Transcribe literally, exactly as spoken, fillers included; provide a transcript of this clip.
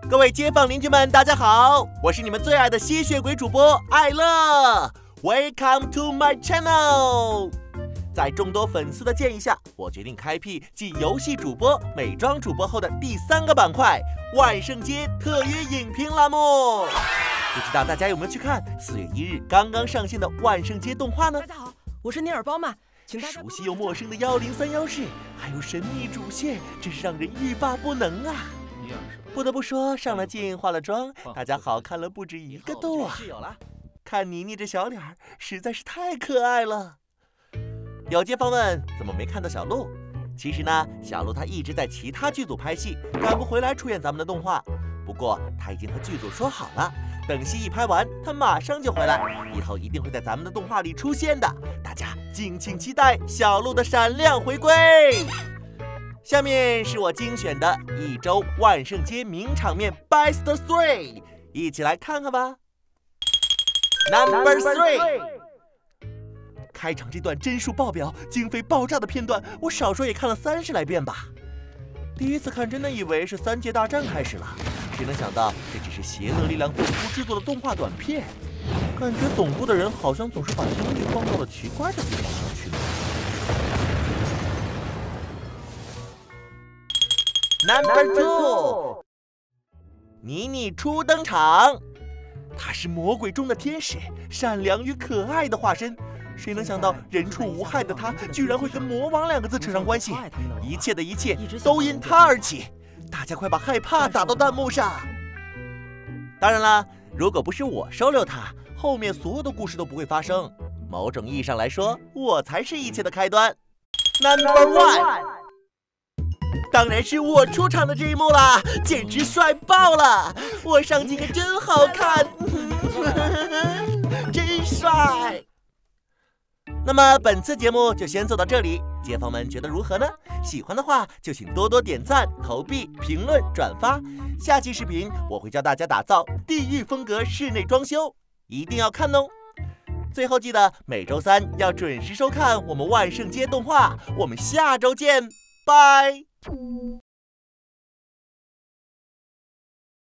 各位街坊邻居们，大家好，我是你们最爱的吸血鬼主播艾乐 ，Welcome to my channel。在众多粉丝的建议下，我决定开辟继游戏主播、美妆主播后的第三个板块——万圣节特约影评栏目。不知道大家有没有去看四月一日刚刚上线的万圣节动画呢？ 大家好，我是尼尔包曼。 熟悉又陌生的幺零三幺式，还有神秘主线，真是让人欲罢不能啊！不得不说，上了镜化了妆，大家好看了不止一个度啊！看妮妮这小脸儿，实在是太可爱了。有街坊问怎么没看到小鹿？其实呢，小鹿她一直在其他剧组拍戏，赶不回来出演咱们的动画。不过她已经和剧组说好了，等戏一拍完，她马上就回来，以后一定会在咱们的动画里出现的。大家敬请期待小鹿的闪亮回归。下面是我精选的一周万圣节名场面 Best Three， 一起来看看吧。Number Three， 开场这段帧数爆表、经费爆炸的片段，我少说也看了三十来遍吧。第一次看真的以为是三界大战开始了，谁能想到这只是邪恶力量总部制作的动画短片？感觉总部的人好像总是把精力放到了奇怪的地方上去。Number two， 妮妮初登场，她是魔鬼中的天使，善良与可爱的化身。谁能想到人畜无害的她，居然会跟魔王两个字扯上关系？一切的一切都因她而起。大家快把害怕打到弹幕上！当然啦，如果不是我收留她，后面所有的故事都不会发生。某种意义上来说，我才是一切的开端。Number one， 当然是我出场的这一幕啦，简直帅爆了！我上镜可真好看，真帅。那么本次节目就先做到这里，街坊们觉得如何呢？喜欢的话就请多多点赞、投币、评论、转发。下期视频我会教大家打造地狱风格室内装修，一定要看哦！最后记得每周三要准时收看我们万圣节动画，我们下周见，拜。